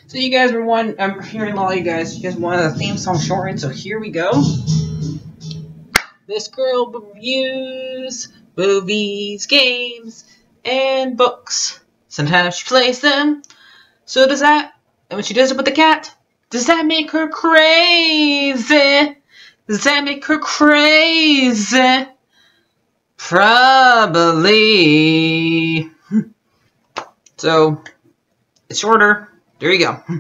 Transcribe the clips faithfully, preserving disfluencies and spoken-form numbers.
So you guys were one. I'm hearing all you guys. You guys wanted a theme song shortened, so here we go. This girl reviews movies, games, and books. Sometimes she plays them. So does that. And when she does it with the cat, does that make her crazy? Does that make her crazy? Probably. So it's shorter. There you go.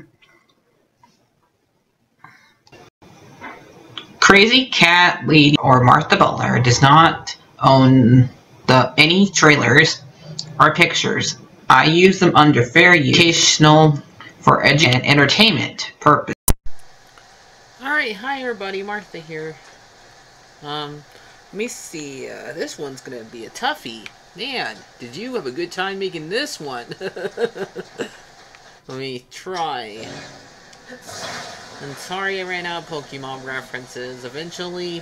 Crazy Cat Lady or Martha Butler does not own the any trailers or pictures. I use them under fair use, educational, for edu and entertainment purpose. Alright, hi everybody, Martha here. Um, let me see, uh, this one's gonna be a toughie. Man, did you have a good time making this one? Let me try. And sorry I ran out of Pokemon references. Eventually,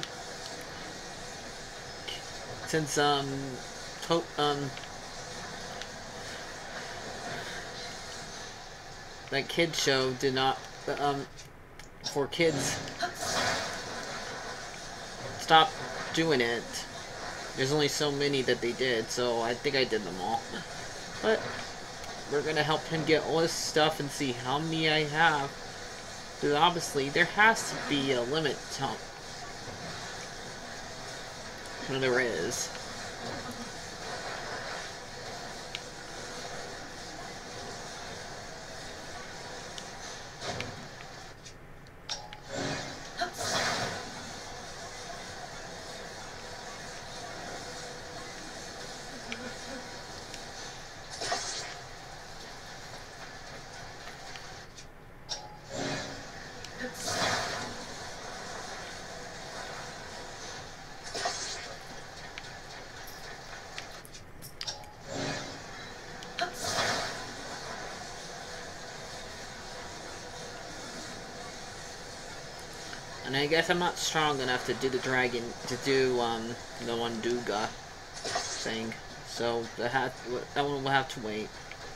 since, um, to um, that kids show did not, um, for kids, stop doing it. There's only so many that they did, so I think I did them all. But we're gonna help him get all his stuff and see how many I have. Because obviously there has to be a limit to when there is. And I guess I'm not strong enough to do the dragon, to do, um, the one Duga thing. So, that, had, that one will have to wait.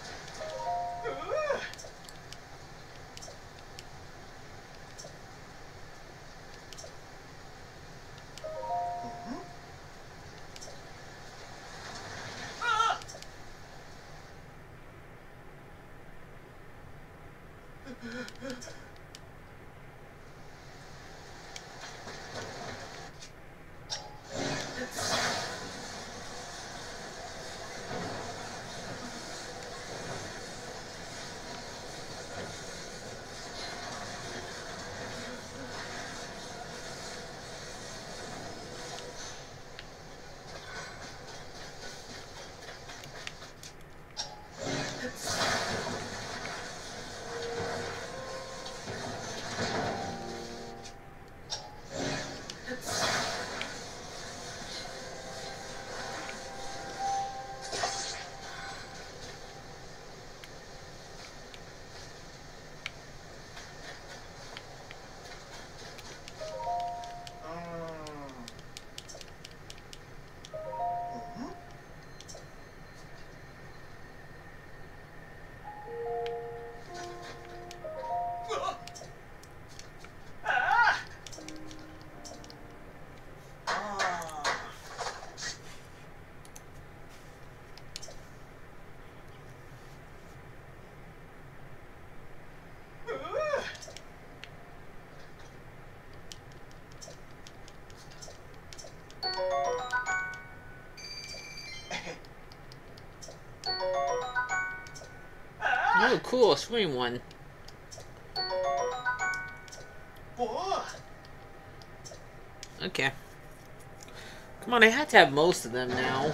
Oh, cool, a swimming one. Okay. Come on, I had to have most of them now.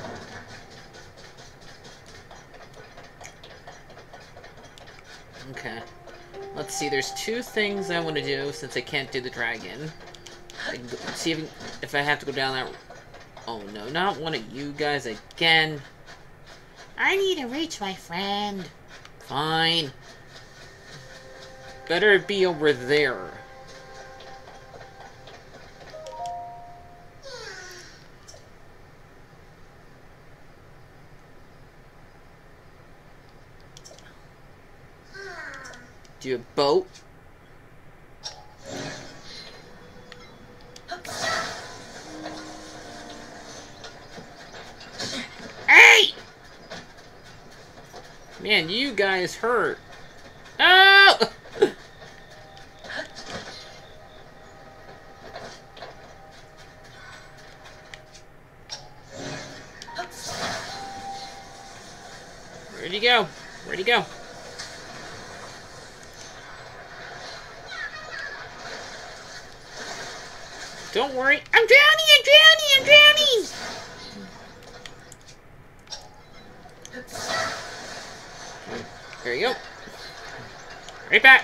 Okay. Let's see, there's two things I want to do since I can't do the dragon. I can go, see if, if I have to go down that... Oh no, not one of you guys again. I need to reach my friend. Fine. Better be over there. Do you have boat? Hey! Man, you guys hurt. Oh! Where'd he go? Where'd he go? Don't worry. I'm drowning! I'm drowning! I'm drowning! There you go. Right back.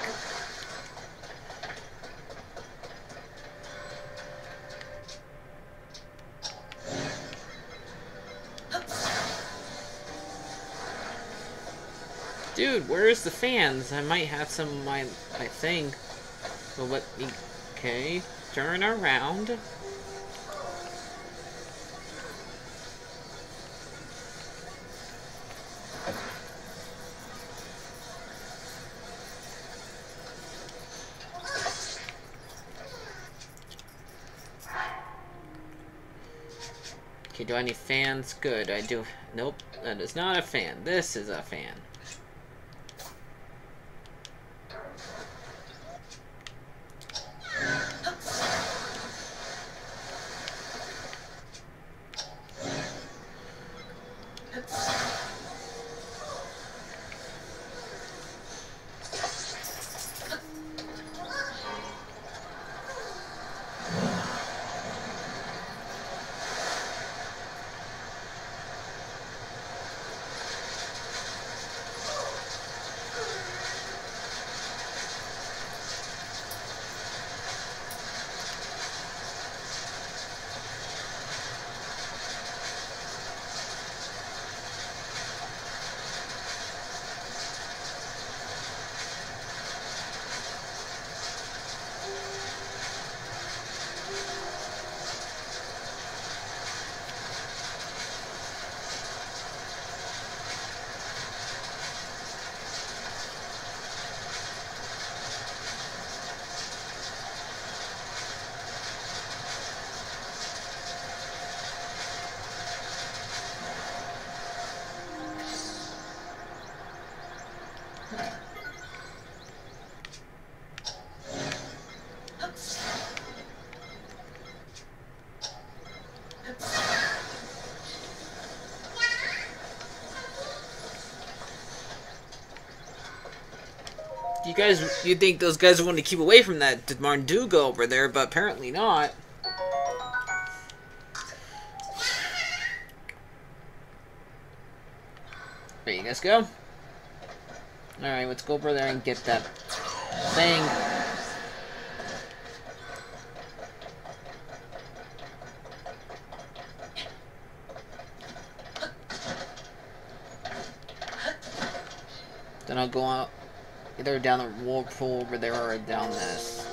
Dude, where's the fans? I might have some of my, my thing. So let me... Okay. Turn around. Okay, do I need fans? Good, I do. Nope, that is not a fan. This is a fan. You guys, you'd think those guys would want to keep away from that Marndugo over there, but apparently not. There you guys go. Alright, let's go over there and get that thing. Then I'll go out either down the whirlpool over there or down this.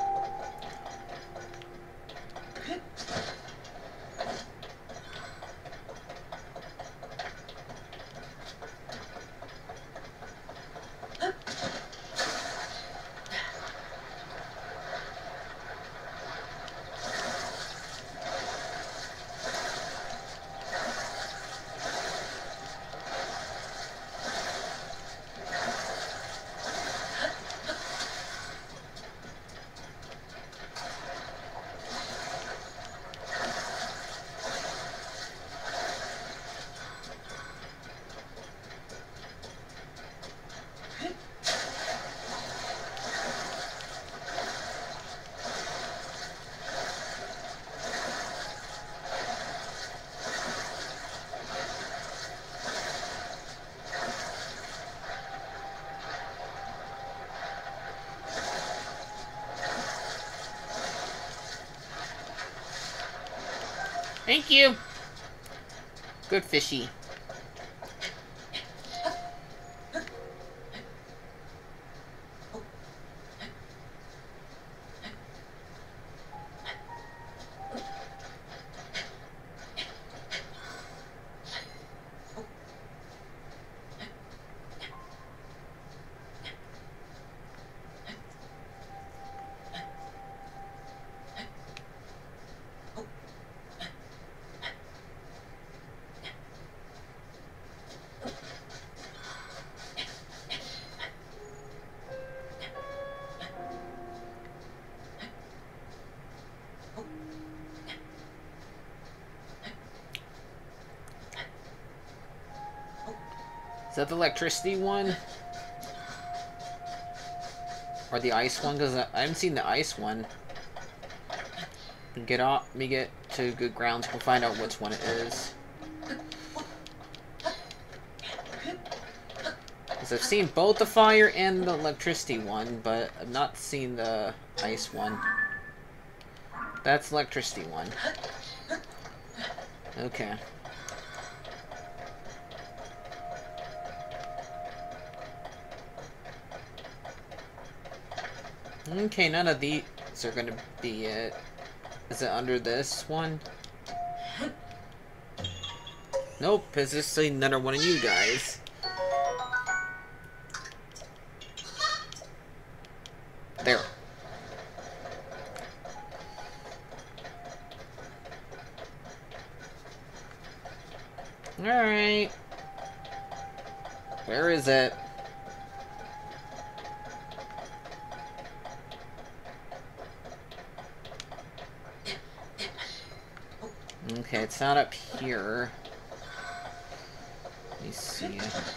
Thank you. Good fishy. that the electricity one? Or the ice one? Because I haven't seen the ice one. Get off. Let me get to good grounds. We'll find out which one it is. Because I've seen both the fire and the electricity one, but I've not seen the ice one. That's electricity one. Okay. Okay, none of these are gonna be it. Is it under this one? Nope, it's just another one of you guys. There. Alright. Where is it? Okay, it's not up here. Let me see.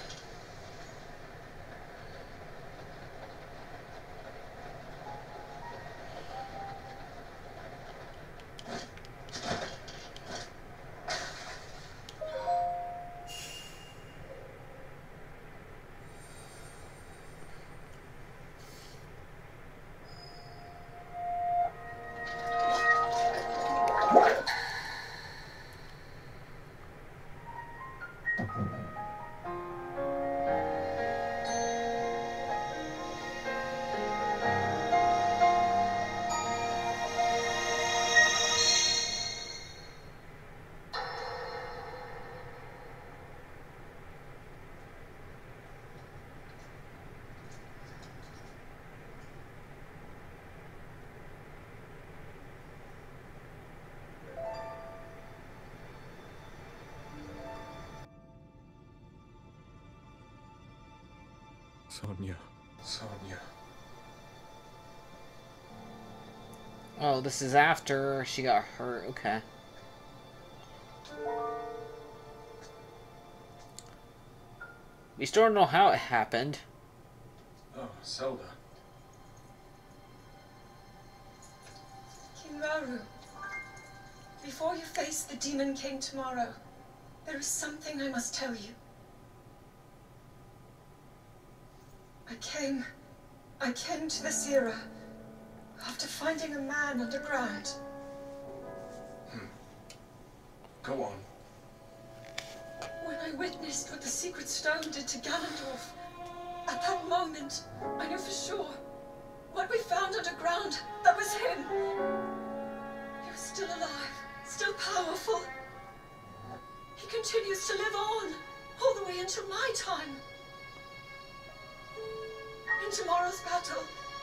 Sonia. Sonia. Oh, this is after she got hurt. Okay. We still don't know how it happened. Oh, Zelda. Kinraru, before you face the demon king tomorrow, there is something I must tell you. I came... I came to this era after finding a man underground. Hmm. Go on. When I witnessed what the secret stone did to Ganondorf, at that moment, I knew for sure what we found underground, that was him. He was still alive, still powerful. He continues to live on, all the way until my time. In tomorrow's battle,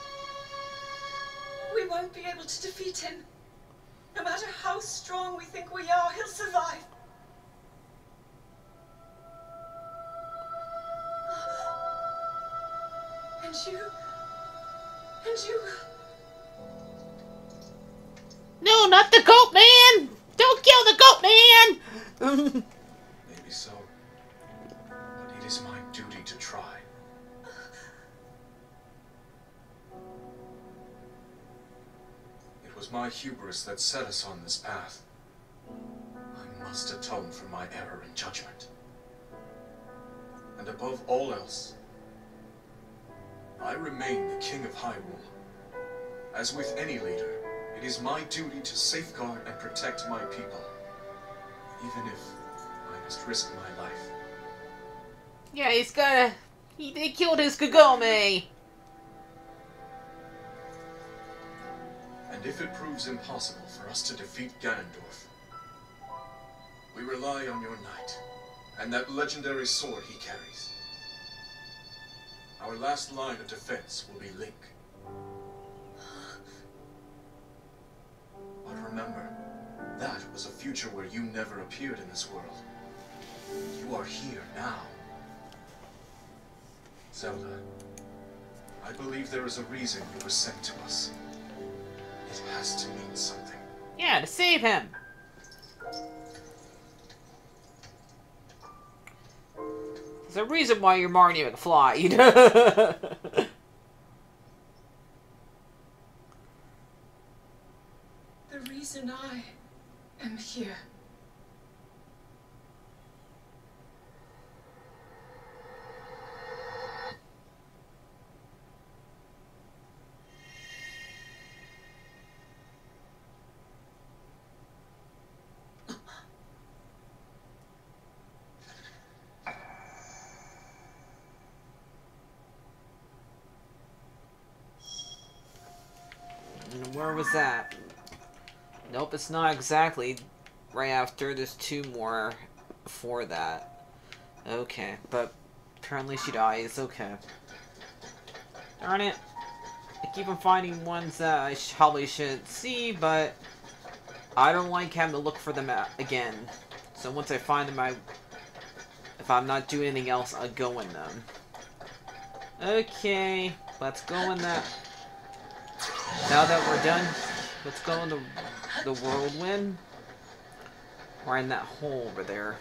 we won't be able to defeat him. No matter how strong we think we are, he'll survive. And you... And you... No, not the goat man! Don't kill the goat man! Maybe so. But it is my duty to try. It was my hubris that set us on this path. I must atone for my error in judgment. And above all else, I remain the King of Hyrule. As with any leader, it is my duty to safeguard and protect my people, even if I must risk my life. Yeah, he's gotta... He, they killed his Kagome! And if it proves impossible for us to defeat Ganondorf, we rely on your knight, and that legendary sword he carries. Our last line of defense will be Link. But remember, that was a future where you never appeared in this world. You are here now. Zelda, I believe there is a reason you were sent to us. It has to mean something. Yeah, to save him! There's a reason why you're Marty McFly. The reason I am here. And where was that? Nope, it's not exactly right after. There's two more before that. Okay, but apparently she dies. Okay. Darn it. I keep on finding ones that I sh probably shouldn't see, but I don't like having to look for them again. So once I find them, I, if I'm not doing anything else, I'll go in them. Okay, let's go in that. Now that we're done, let's go in the, the whirlwind. Or in that hole over there.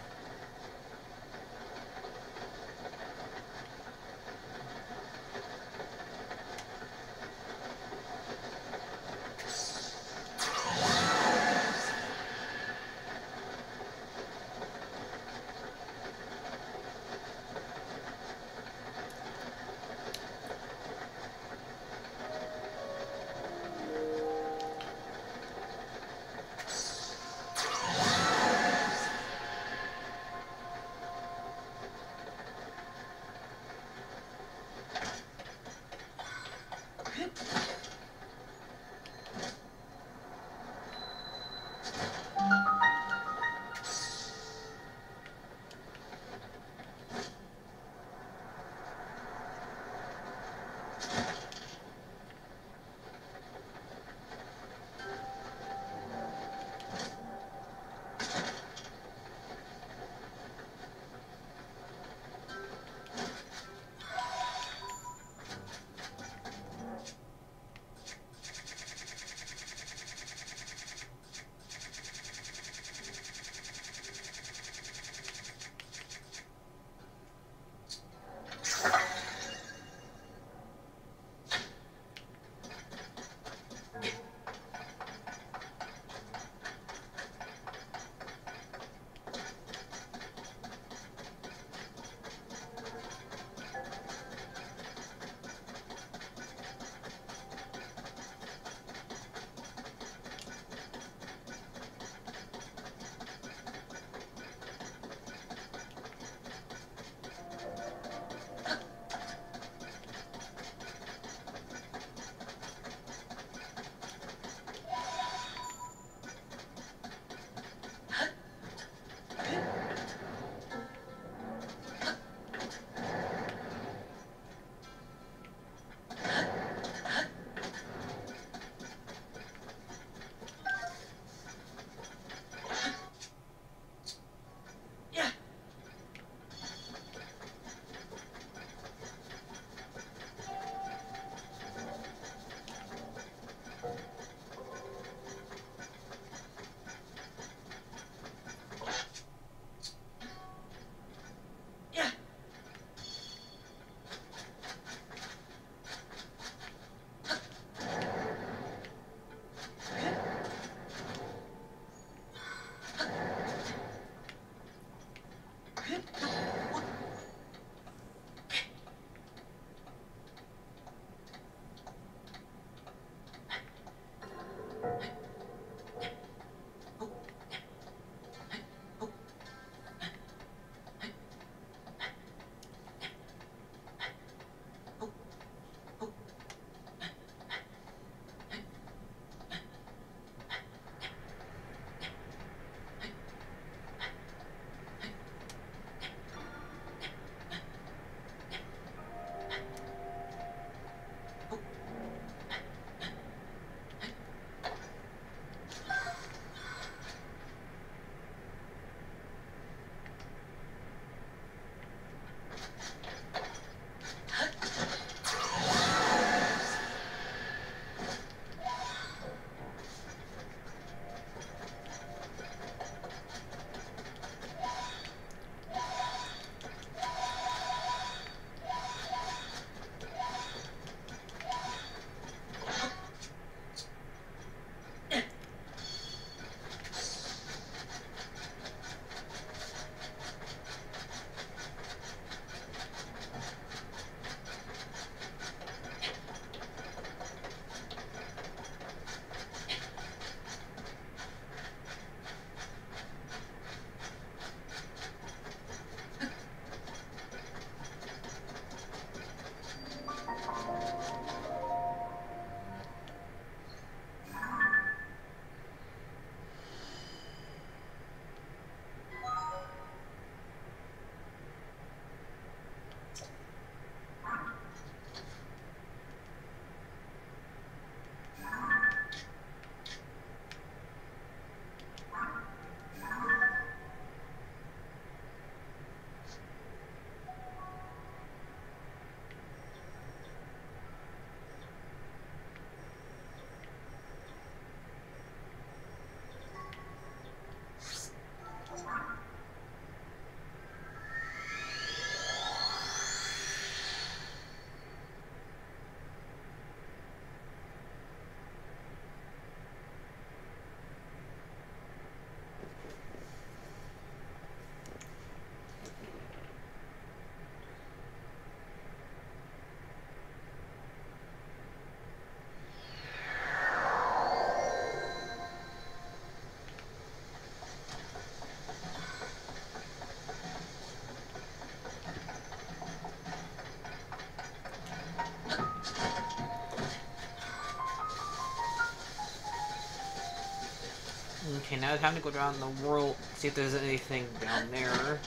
Okay, now time to go down the world, see if there's anything down there.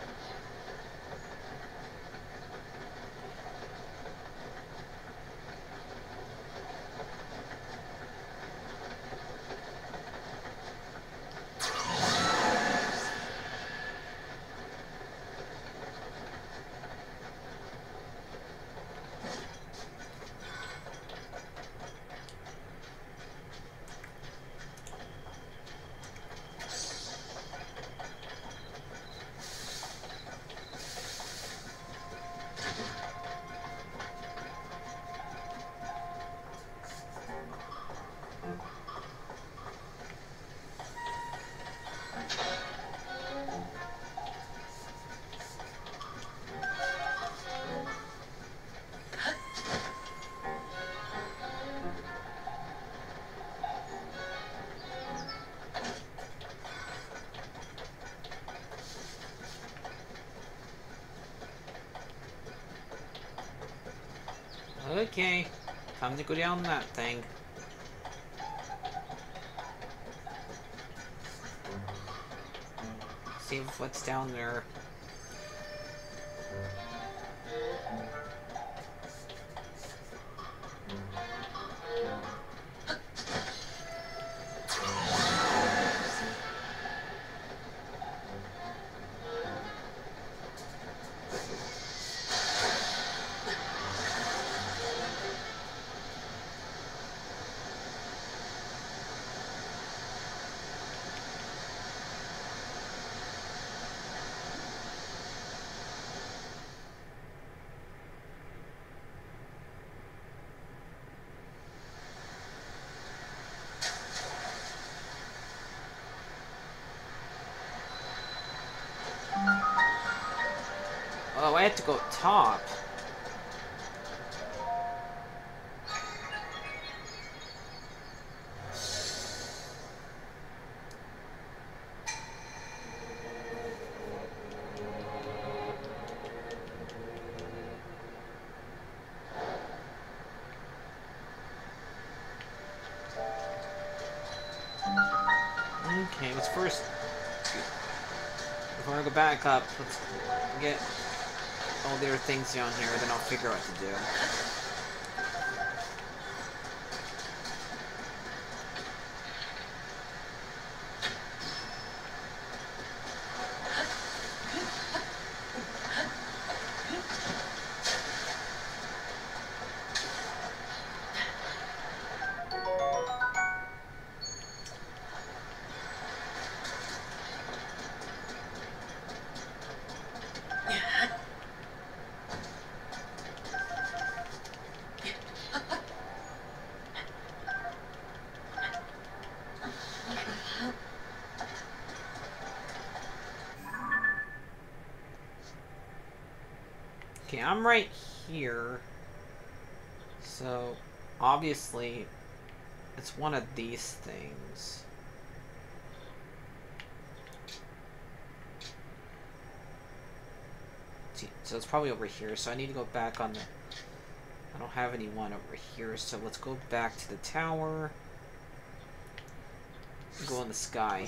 Okay, time to go down that thing. See what's down there. Oh, I had to go up top. Okay, let's first, if I want to go back up, let's get all the other things down here, then I'll figure out what to do. Okay, I'm right here, so obviously it's one of these things. See, so it's probably over here, so I need to go back on the... I don't have anyone over here, so let's go back to the tower. Go in the sky.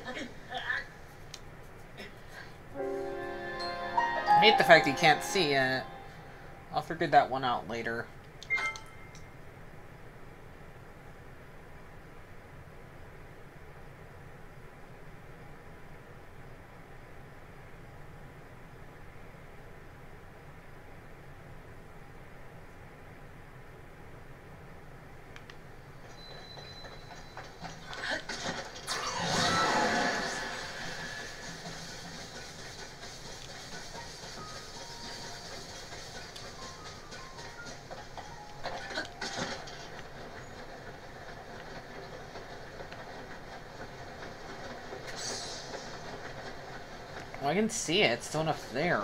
I hate the fact you can't see it. I'll figure that one out later. I can see it. It's still enough there.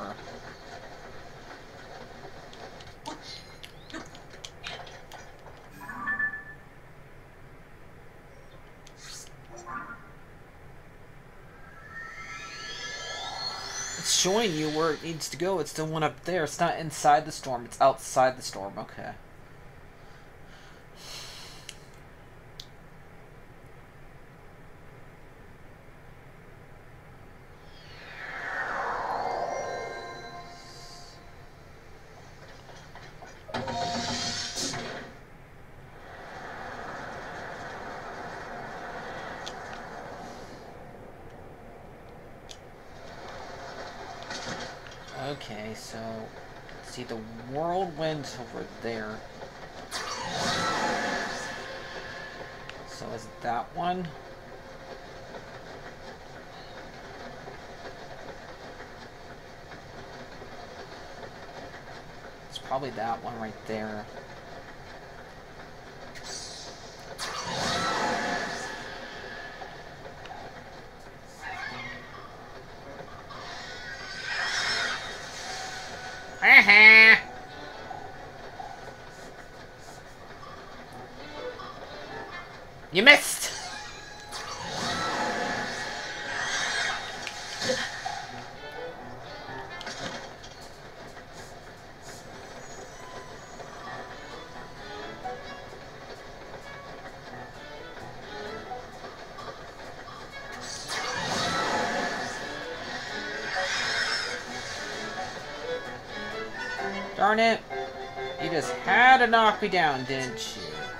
It's showing you where it needs to go. It's the one up there. It's not inside the storm. It's outside the storm. Okay. Okay, so see the whirlwind's over there. So is it that one? It's probably that one right there. You missed! Darn it. You just had to knock me down, didn't you?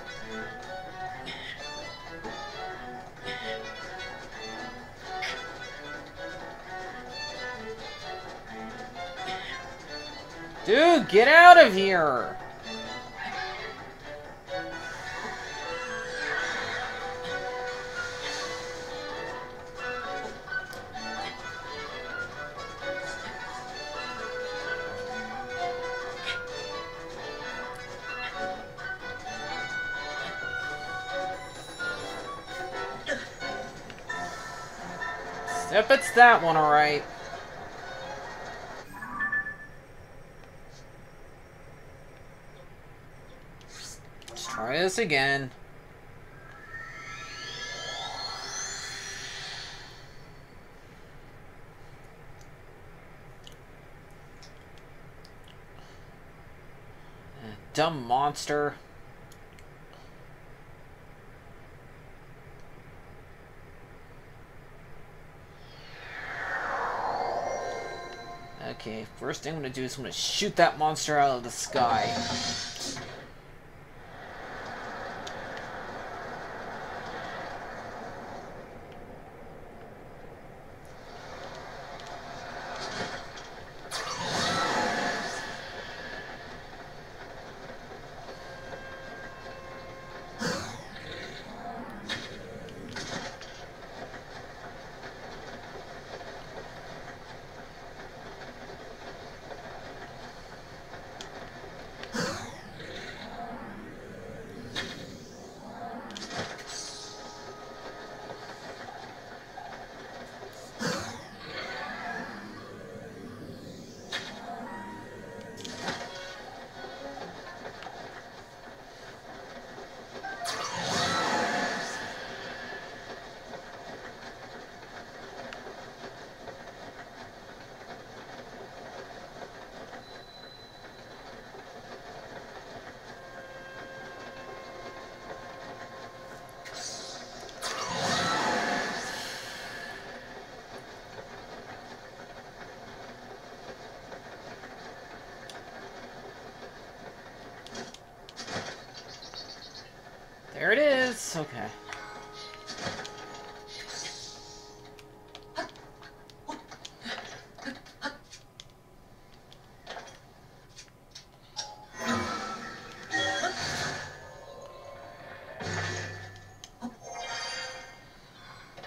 Dude, get out of here! Yep, it's that one, alright. Let's try this again. Dumb monster. Okay, first thing I'm gonna do is I'm gonna shoot that monster out of the sky.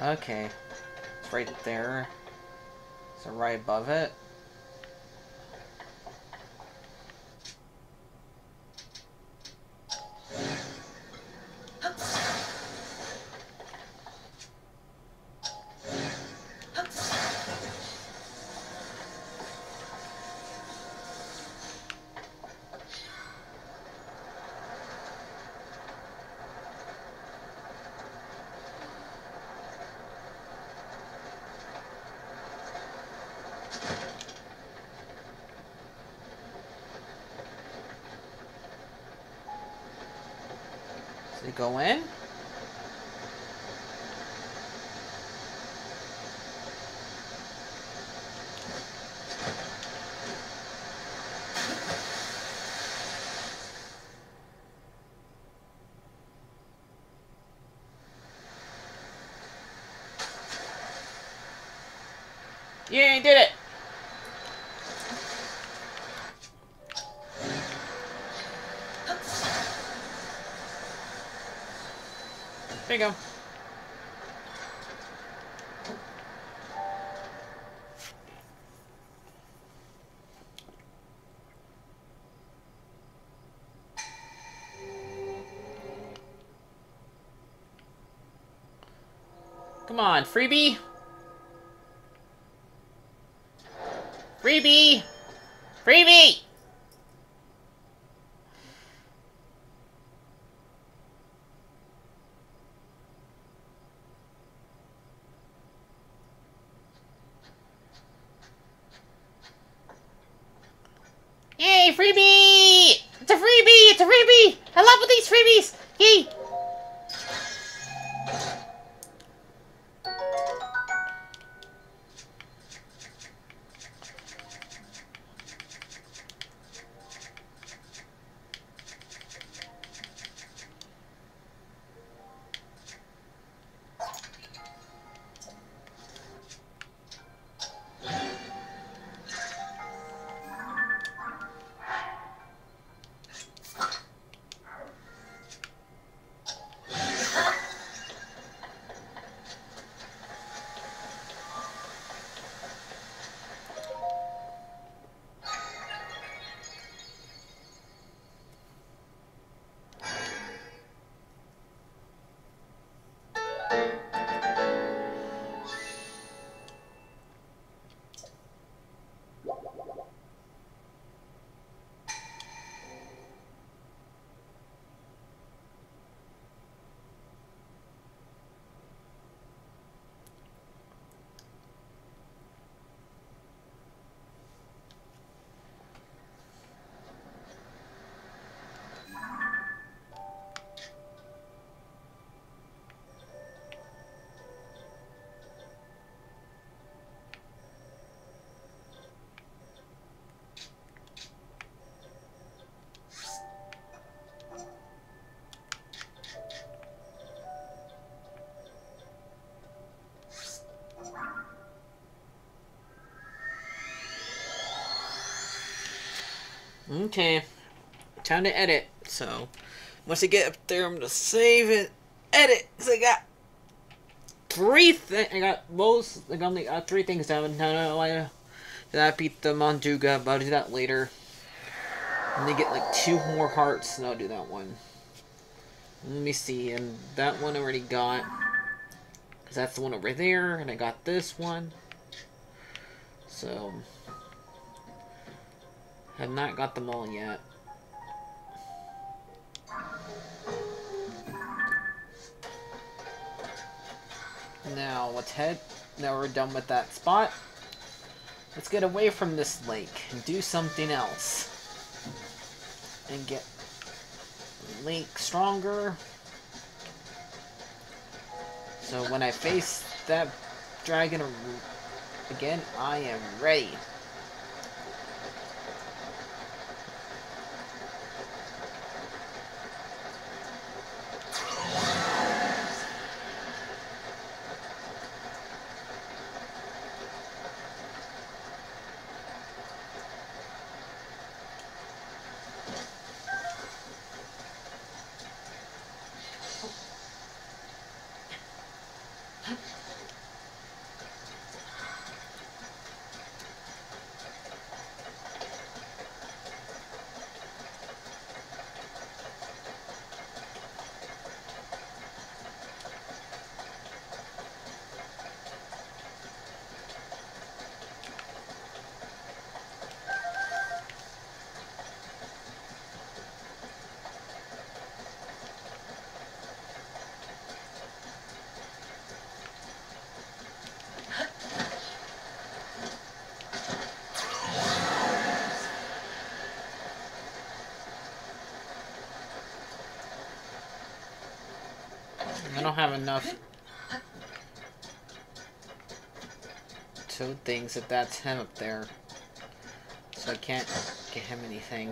Okay. It's right there. So right above it. Does it go in? Yeah, you did it! There you go. Come on, freebie! Freebie! Freebie! Yay, freebie! It's a freebie! It's a freebie! I love these freebies! Yay! Okay. Time to edit. So, once I get up there, I'm gonna save it. Edit! Because I got three things. I got most. I got uh, three things down. No, no, no. I, did I beat the Monduga, but I'll do that later. And they get like two more hearts, and I'll do that one. Let me see. And that one I already got. Because that's the one over there. And I got this one. So, have not got them all yet. Now, let's head. Now we're done with that spot. Let's get away from this lake and do something else. And get the lake stronger. So when I face that dragon again, I am ready. have enough toad things if that's him up there. So I can't get him anything.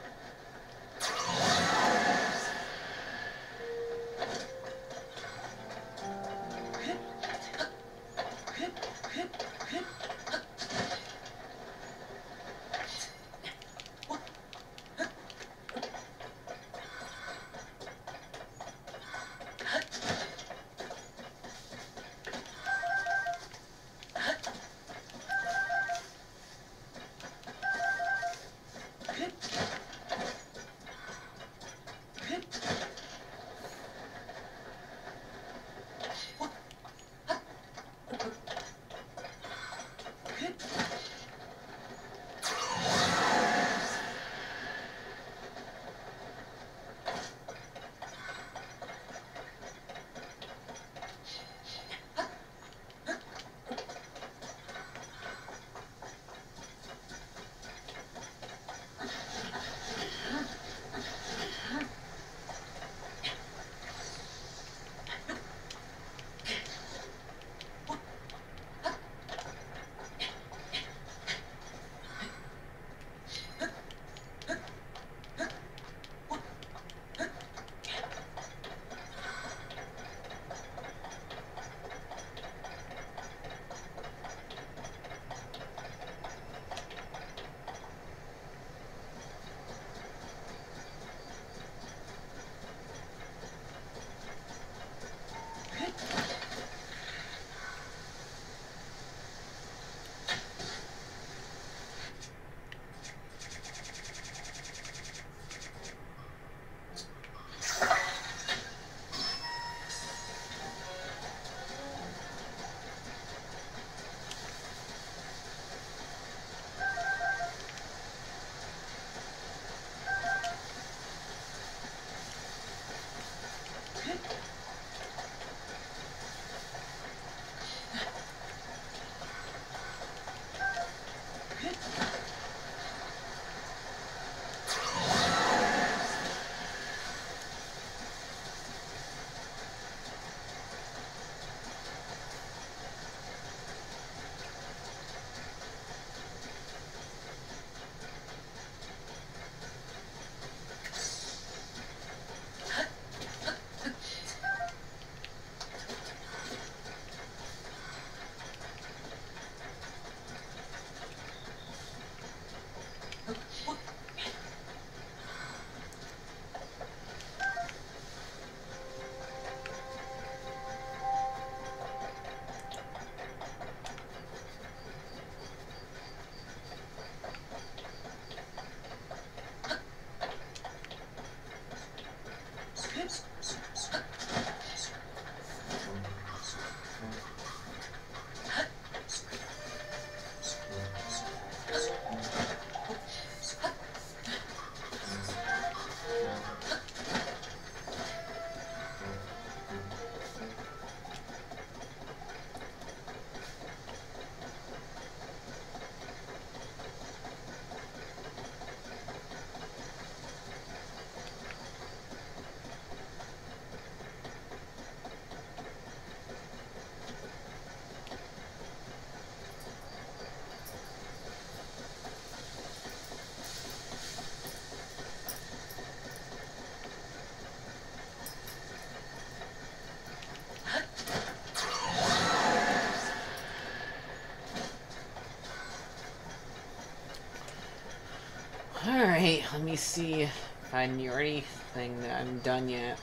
Alright, let me see if I knew anything that I'm done yet.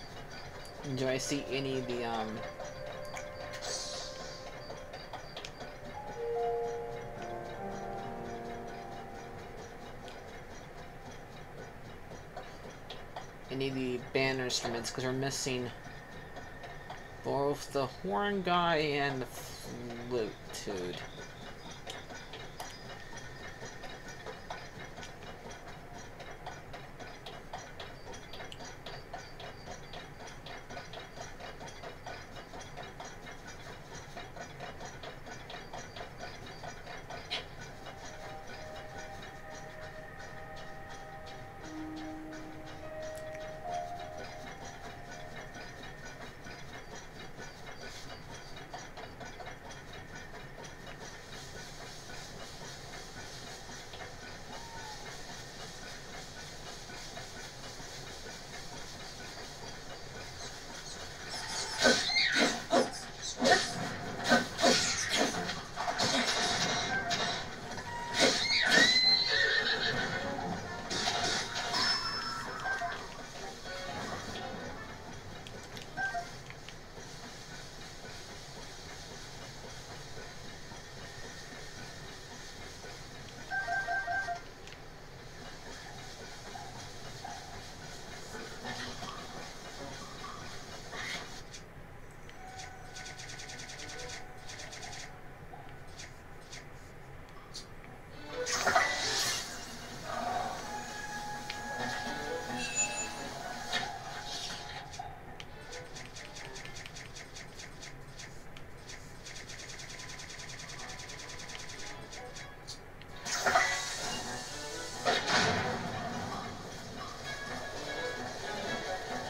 Do I see any of the, um... any of the band instruments, because we're missing both the horn guy and the flute dude.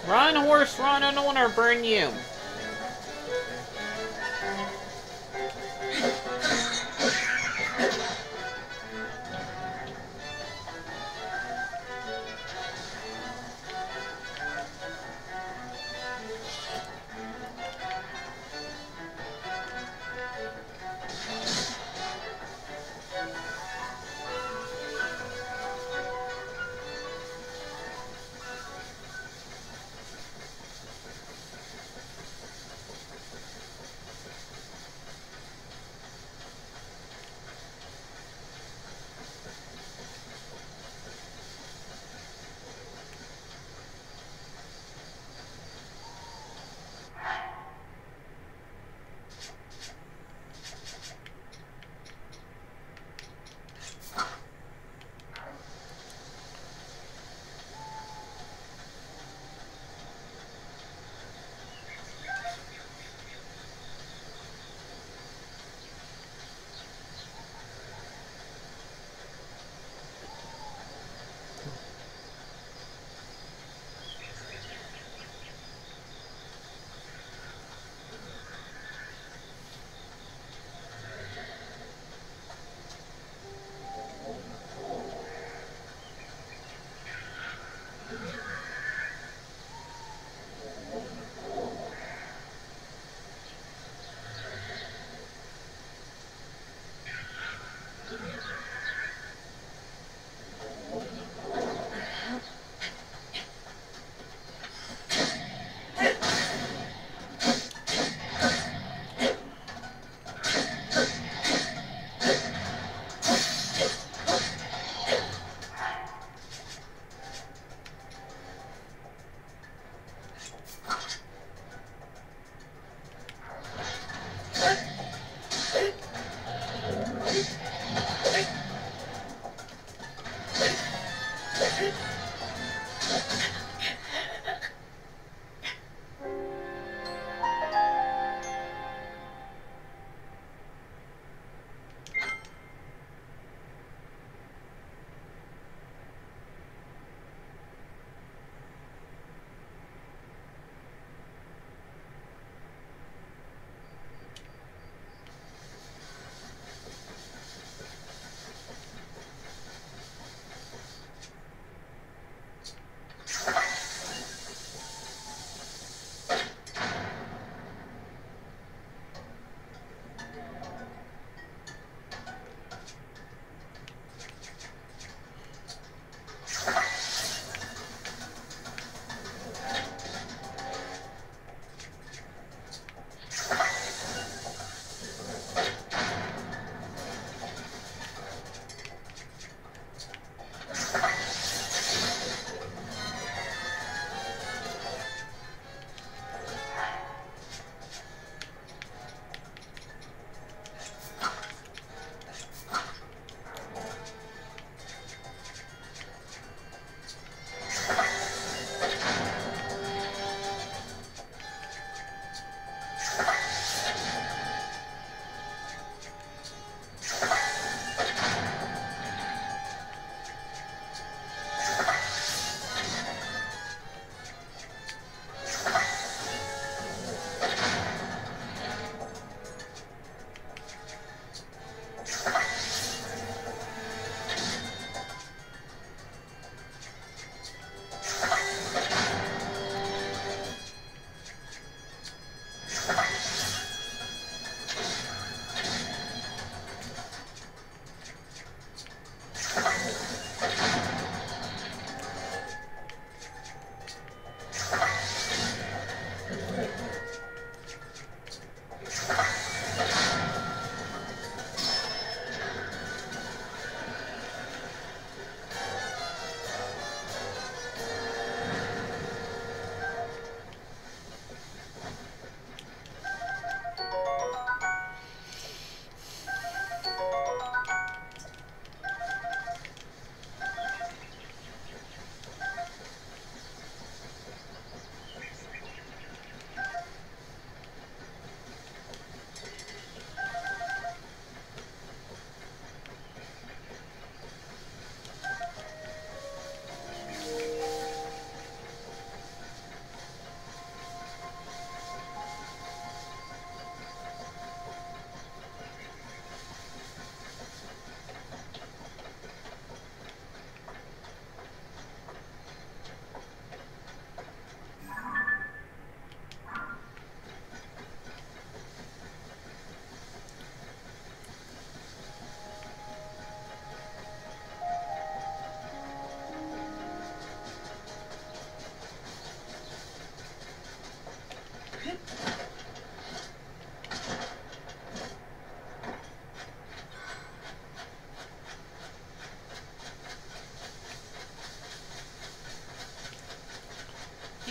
Run, horse, run! I don't want to burn you.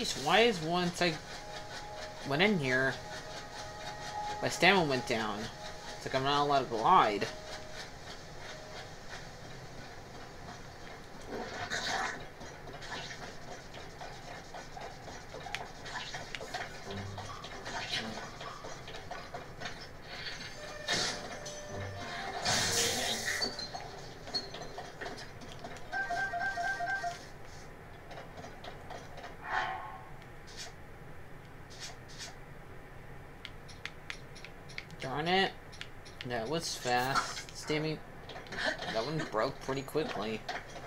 Jeez, why is once I went in here, my stamina went down? It's like I'm not allowed to glide. Darn it. That was fast. Stammy. That one broke pretty quickly.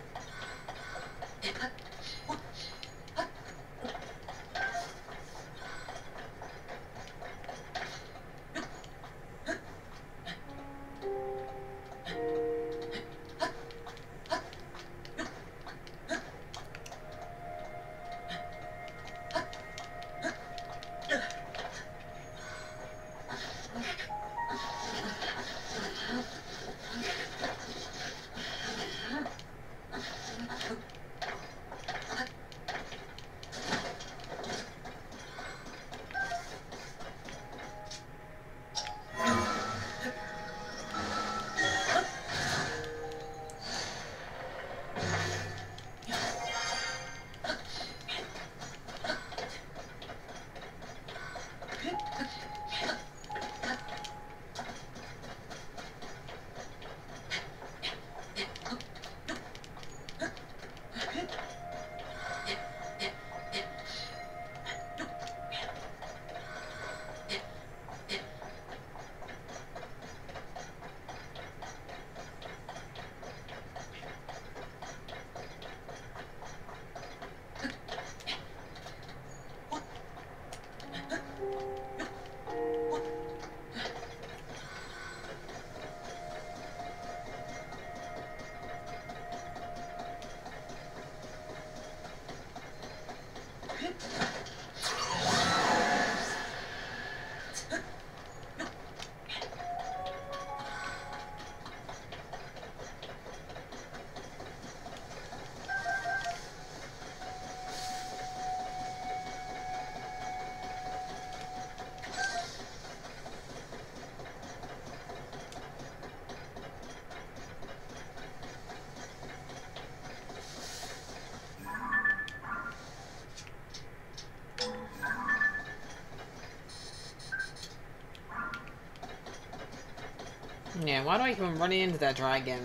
Yeah, why do I keep running into that dragon?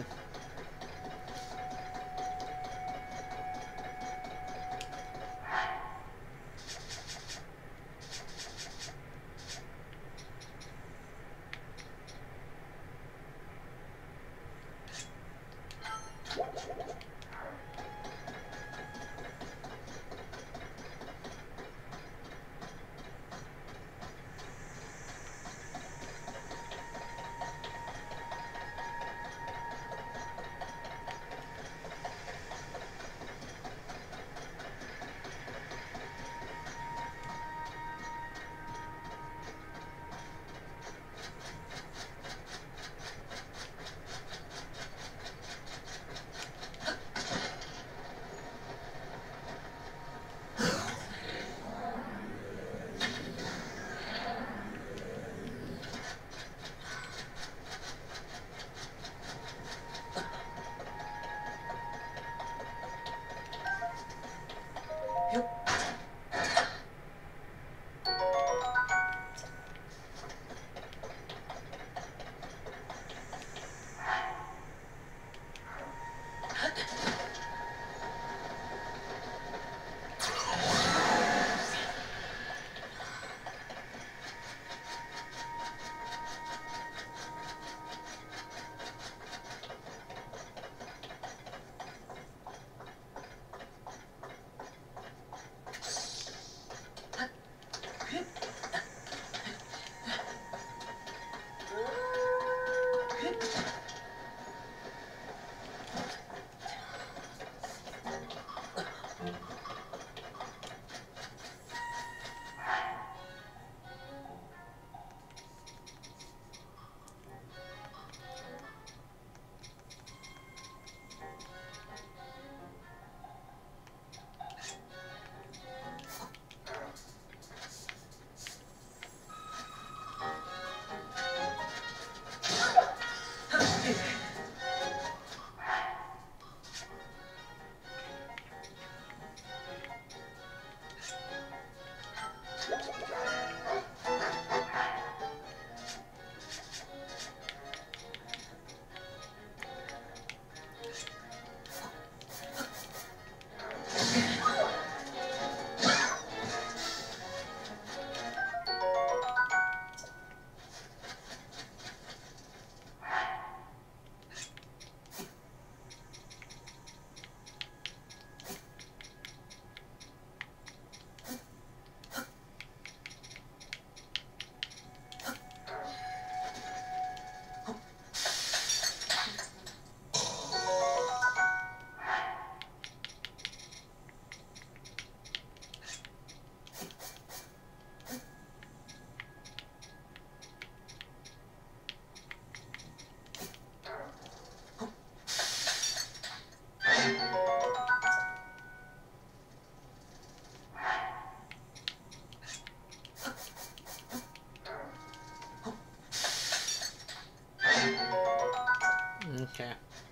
Okay.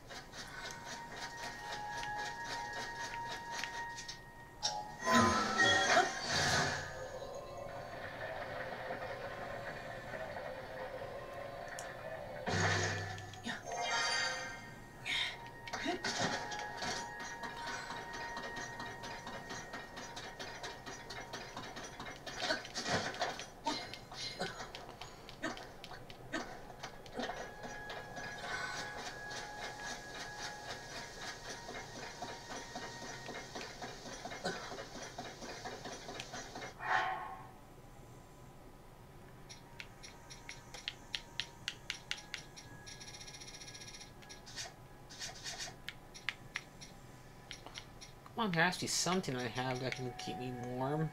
Come on, there has to be something I have that can keep me warm.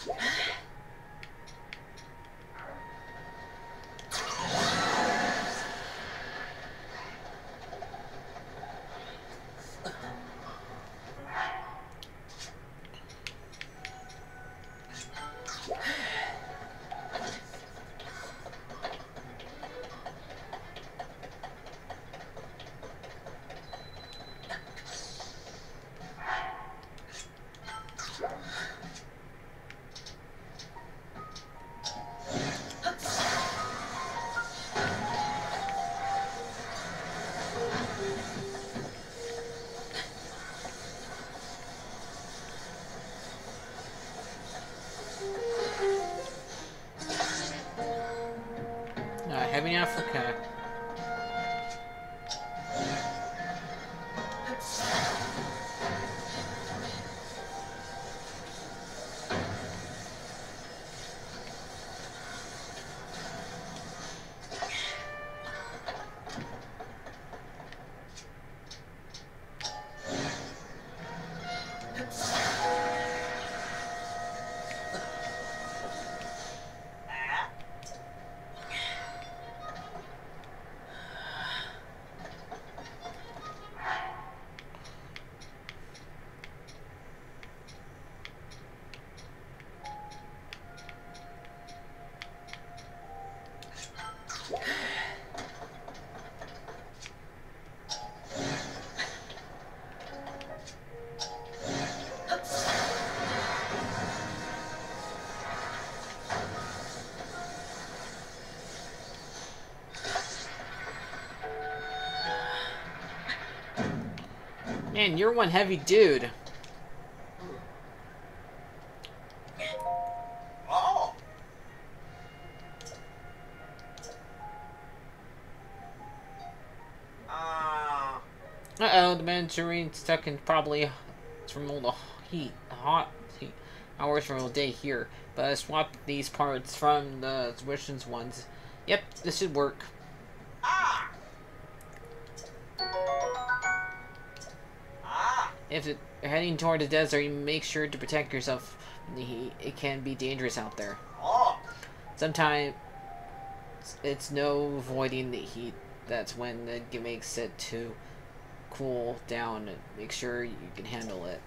Uh, Heavy Africa. Man, you're one heavy dude. Oh. Uh. Uh-oh, the Manchurian's stuck in probably from all the heat, hot heat hours from all day here. But I swapped these parts from the Swissions ones. Yep, this should work. Ah. Ah. If you're heading toward the desert, you make sure to protect yourself from the heat. It can be dangerous out there. Oh. Sometimes it's no avoiding the heat. That's when it makes it to cool down. Make sure you can handle it.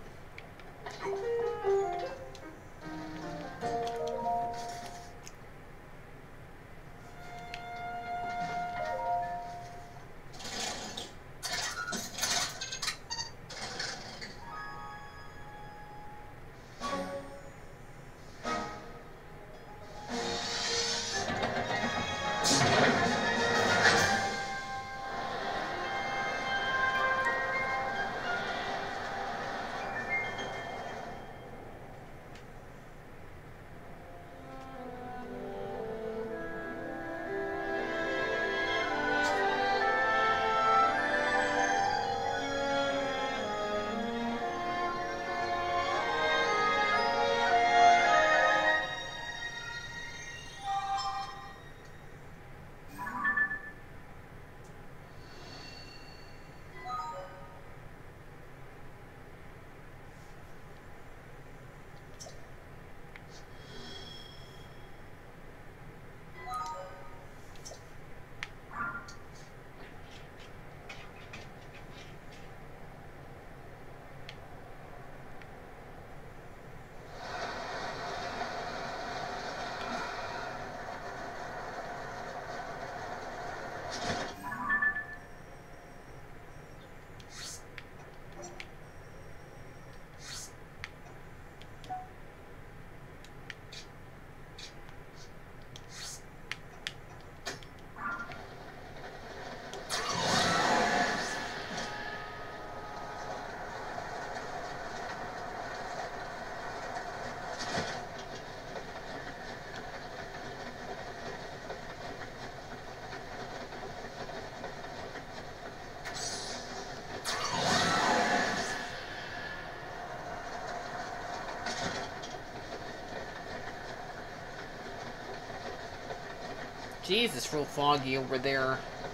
Jeez, it's real foggy over there.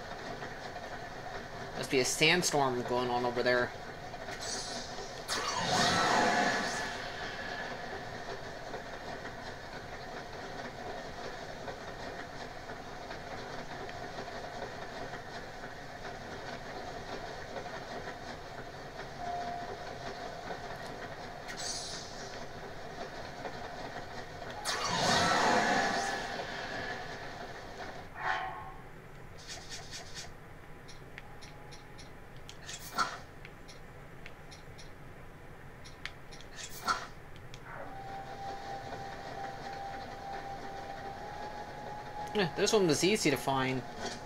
Must be a sandstorm going on over there. Yeah, this one was easy to find.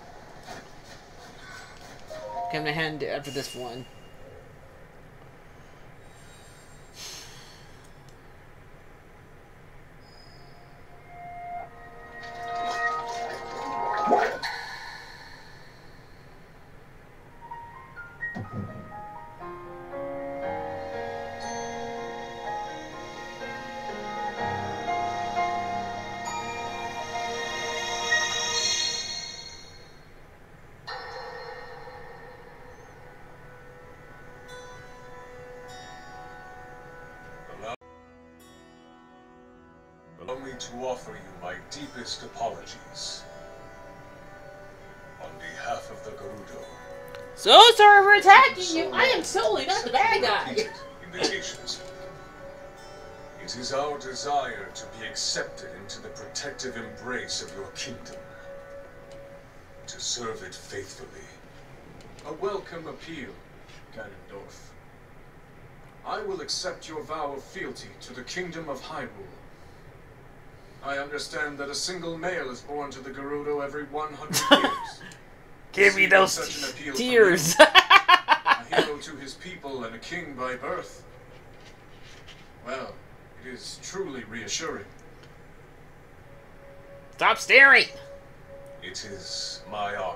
Come to hand after this one. Allow me to offer you my deepest apologies. On behalf of the Gerudo. So sorry for attacking you! I am totally not the bad guy! Repeated invitations. It is our desire to be accepted into the protective embrace of your kingdom. To serve it faithfully. A welcome appeal, Ganondorf. I will accept your vow of fealty to the kingdom of Hyrule. I understand that a single male is born to the Gerudo every one hundred years. Give me those Such an appeal tears! from you, a hero to his people and a king by birth. Well, it is truly reassuring. Stop staring! It is my honor.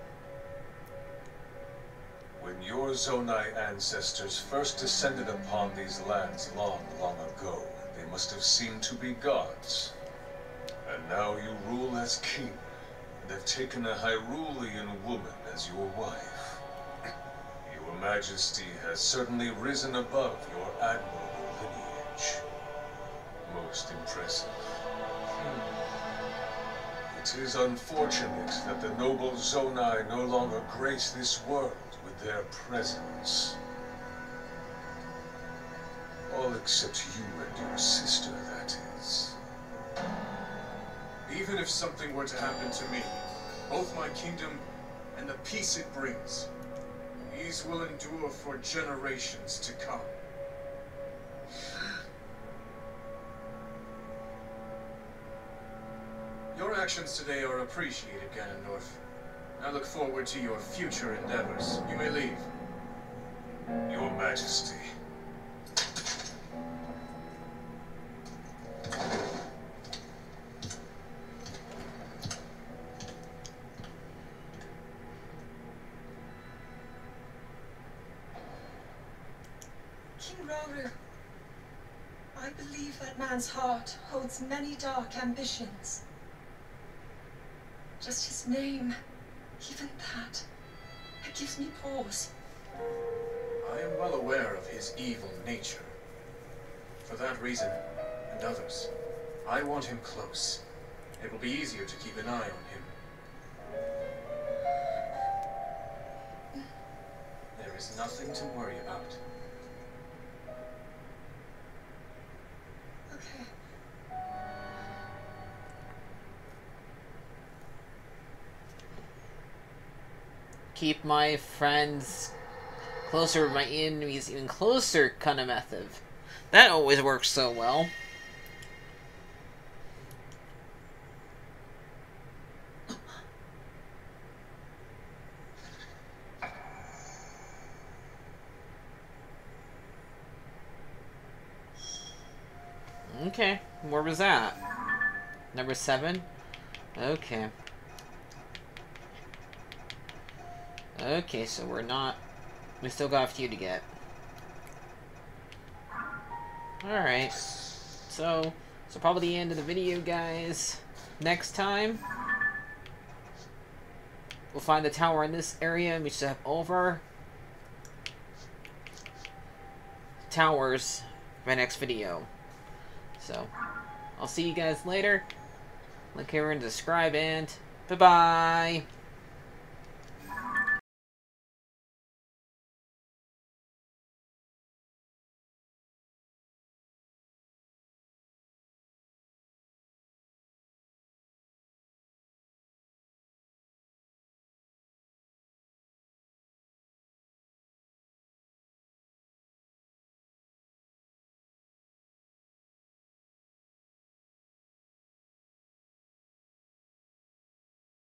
When your Zonai ancestors first descended upon these lands long, long ago, they must have seemed to be gods. And now you rule as king, and have taken a Hyrulean woman as your wife. Your Majesty has certainly risen above your admirable lineage. Most impressive. It is unfortunate that the noble Zonai no longer grace this world with their presence. All except you and your sister, that is. Even if something were to happen to me, both my kingdom and the peace it brings, these will endure for generations to come. Your actions today are appreciated, Ganondorf. I look forward to your future endeavors. You may leave. Your Majesty. King Rauru, I believe that man's heart holds many dark ambitions. Just his name, even that, it gives me pause. I am well aware of his evil nature. For that reason, and others, I want him close. It will be easier to keep an eye on him. There is nothing to worry about. Okay. Keep my friends closer, my enemies even closer kind of method. That always works so well. Okay, where was that? Number seven? Okay. Okay, so we're not... We still got a few to get. Alright. So, so probably the end of the video, guys. Next time, we'll find the tower in this area, and we should have all of our towers for my next video. So, I'll see you guys later. Like, here, and subscribe, and bye-bye!